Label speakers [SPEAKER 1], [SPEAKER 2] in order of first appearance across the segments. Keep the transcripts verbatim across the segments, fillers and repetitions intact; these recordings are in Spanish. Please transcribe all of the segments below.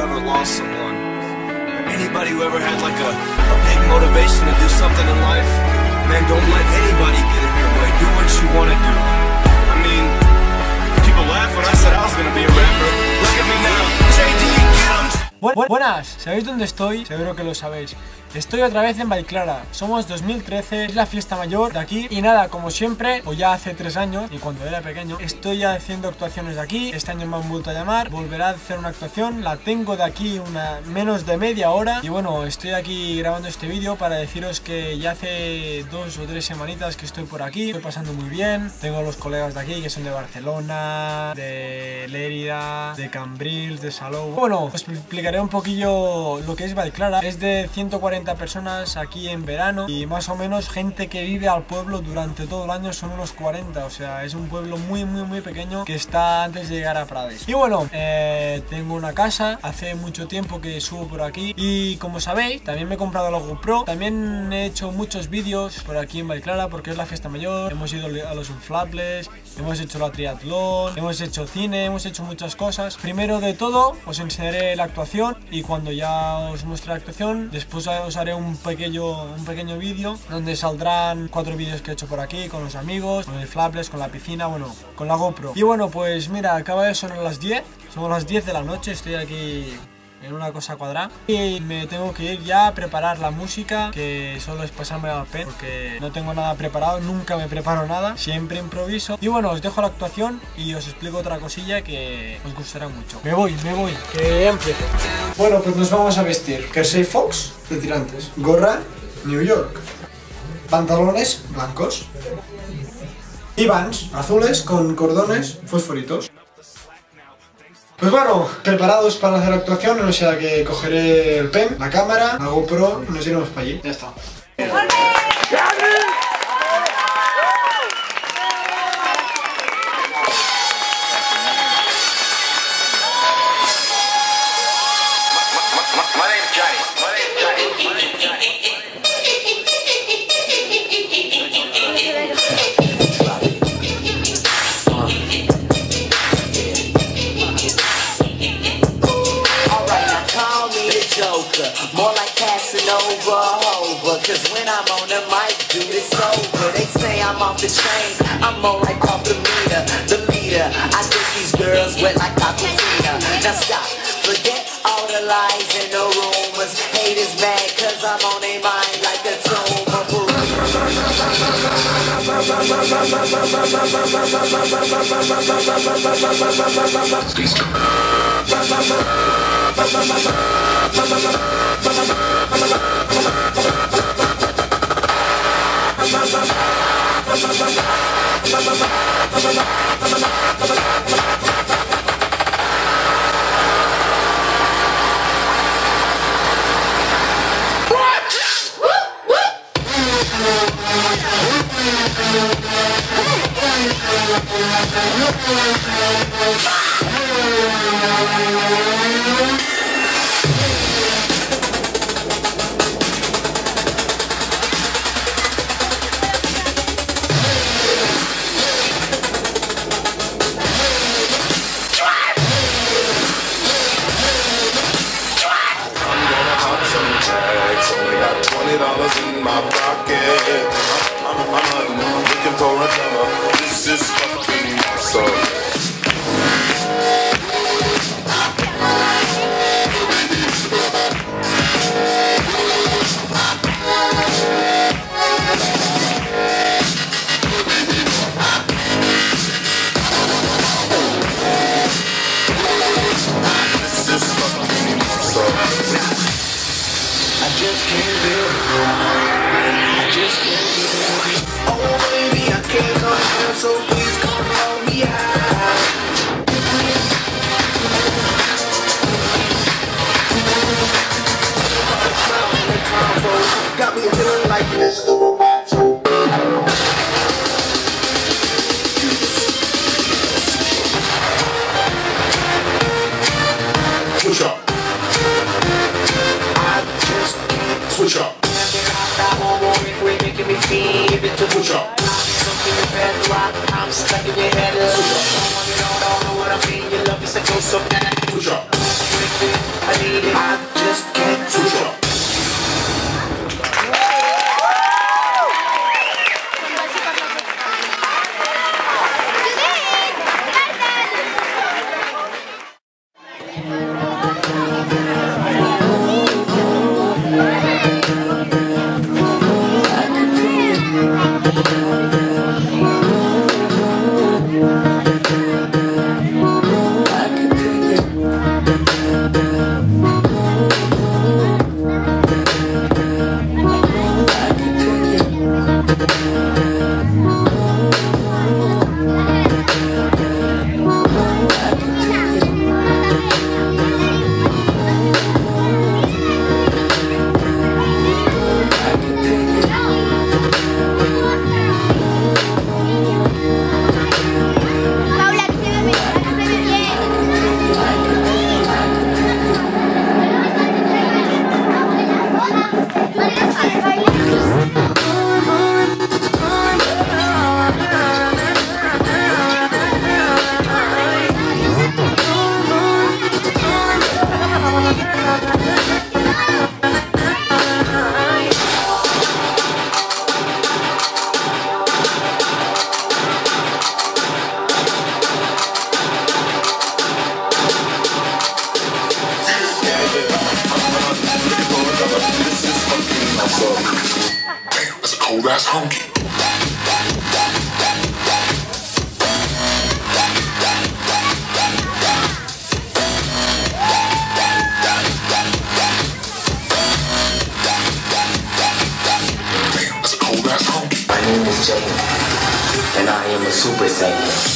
[SPEAKER 1] ever lost someone, or anybody who ever had like a, a big motivation to do something in life, man, don't let anybody get in your way. Do what you want to do. I mean, people laugh when I said I was gonna be a rapper. Look at me now, J D, get 'em.
[SPEAKER 2] Bu Buenas, ¿sabéis dónde estoy? Seguro que lo sabéis. Estoy otra vez en Vallclara, somos dos mil trece, es la fiesta mayor de aquí. Y nada, como siempre, o ya hace tres años, y cuando era pequeño, estoy haciendo actuaciones de aquí. Este año me han vuelto a llamar, volverá a hacer una actuación. La tengo de aquí una menos de media hora. Y bueno, estoy aquí grabando este vídeo para deciros que ya hace dos o tres semanitas que estoy por aquí. Estoy pasando muy bien, tengo a los colegas de aquí que son de Barcelona, de Lérida, de Cambrils, de Salou. Bueno, os explicaré un poquillo lo que es Vallclara. Es de ciento cuarenta personas aquí en verano y más o menos gente que vive al pueblo durante todo el año son unos cuarenta, o sea, es un pueblo muy muy muy pequeño que está antes de llegar a Prades. Y bueno, eh, tengo una casa, hace mucho tiempo que subo por aquí y como sabéis, también me he comprado la GoPro, también he hecho muchos vídeos por aquí en Vallclara porque es la fiesta mayor, hemos ido a los inflables, hemos hecho la triatlón, hemos hecho cine, hemos hecho muchas cosas. Primero de todo os enseñaré la actuación y cuando ya os muestre la actuación, después os haré un pequeño, un pequeño vídeo donde saldrán cuatro vídeos que he hecho por aquí con los amigos, con el inflables, con la piscina, bueno, con la GoPro. Y bueno, pues mira, acaba de sonar las diez, son las diez de la noche, estoy aquí en una cosa cuadrada y me tengo que ir ya a preparar la música, que solo es pasarme al pen porque no tengo nada preparado, nunca me preparo nada, siempre improviso. Y bueno, os dejo la actuación y os explico otra cosilla que os gustará mucho. Me voy, me voy, que empiezo. Bueno, pues nos vamos a vestir jersey Fox de tirantes, gorra New York, pantalones blancos y Vans azules con cordones fosforitos. Pues bueno, preparados para hacer la actuación, o sea que cogeré el pen, la cámara, la GoPro y nos iremos para allí. Ya está.
[SPEAKER 3] More like Casanova, Hova, cause when I'm on the mic, dude, it's over. They say I'm off the chain, I'm more like off the meter, the leader. I think these girls wet like Aquafina. Now stop, forget all the lies and the rumors. Haters mad cause I'm on their mind like a tumor.
[SPEAKER 4] dollars in my pocket. I'm, I'm, I'm, I'm looking for another. This is fucking awesome.
[SPEAKER 3] So please come help me out. Got me feeling like this.
[SPEAKER 4] Switch up.
[SPEAKER 3] I just can't
[SPEAKER 4] switch up. Switch up.
[SPEAKER 3] I'm stuck in your head. I want you to know what I mean. Your love is to go so bad.
[SPEAKER 4] Switch up.
[SPEAKER 3] fit. I need it, I just can't switch up.
[SPEAKER 4] That's honky. Damn, that's a cold ass honky.
[SPEAKER 3] My name is Jay, and I am a Super Saiyan.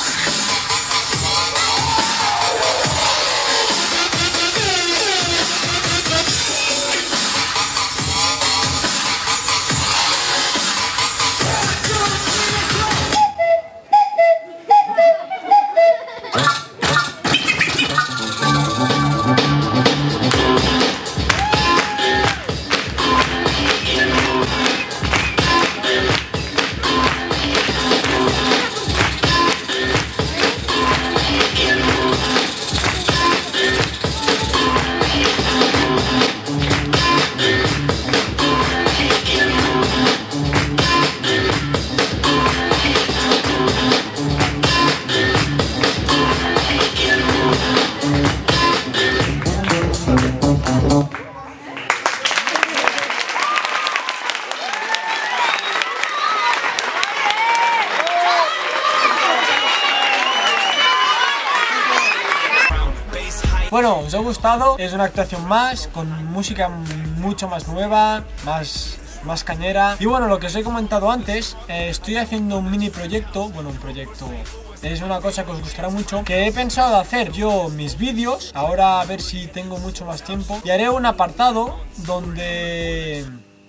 [SPEAKER 2] Bueno, os ha gustado, es una actuación más, con música mucho más nueva, más, más cañera. Y bueno, lo que os he comentado antes, eh, estoy haciendo un mini proyecto, bueno, un proyecto... Es una cosa que os gustará mucho, que he pensado hacer yo mis vídeos, ahora a ver si tengo mucho más tiempo, y haré un apartado donde...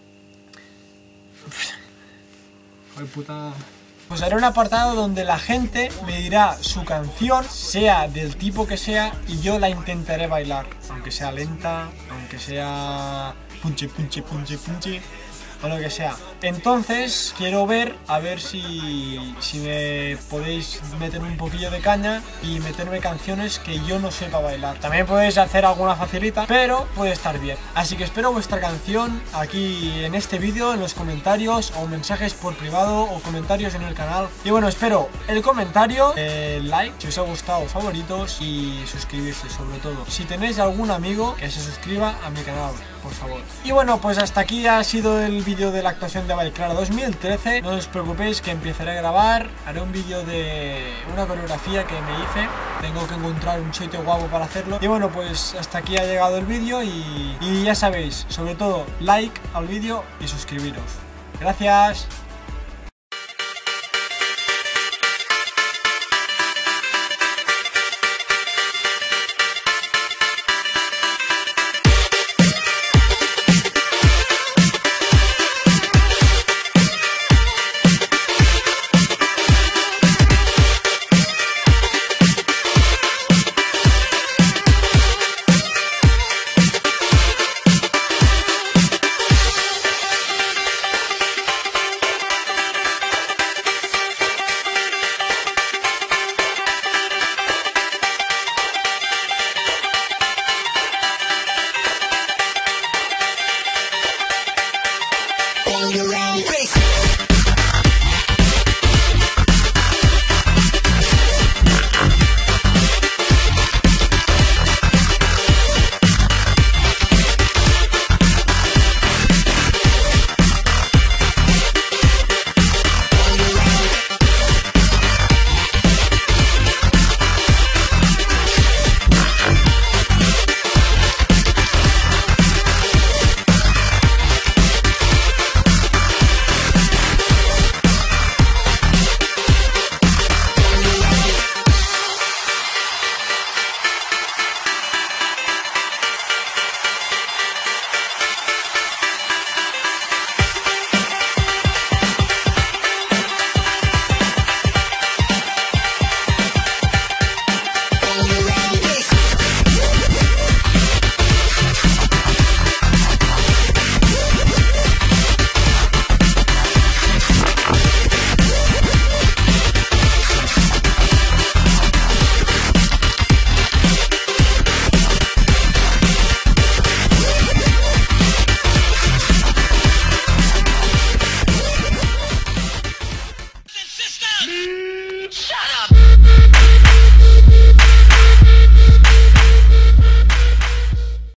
[SPEAKER 2] Ay, puta... Pues haré un apartado donde la gente me dirá su canción, sea del tipo que sea, y yo la intentaré bailar, aunque sea lenta, aunque sea punche, punche, punche, punche, o lo que sea. Entonces quiero ver, a ver si, si me podéis meter un poquillo de caña y meterme canciones que yo no sepa bailar. También podéis hacer alguna facilita, pero puede estar bien. Así que espero vuestra canción aquí en este vídeo, en los comentarios, o mensajes por privado, o comentarios en el canal. Y bueno, espero el comentario, el like, si os ha gustado, favoritos, y suscribirse sobre todo. Si tenéis algún amigo, que se suscriba a mi canal, por favor. Y bueno, pues hasta aquí ha sido el vídeo de la actuación de Bailara dos mil trece. No os preocupéis que empezaré a grabar, haré un vídeo de una coreografía que me hice. Tengo que encontrar un sitio guapo para hacerlo. Y bueno, pues hasta aquí ha llegado el vídeo y, y ya sabéis, sobre todo like al vídeo y suscribiros. Gracias.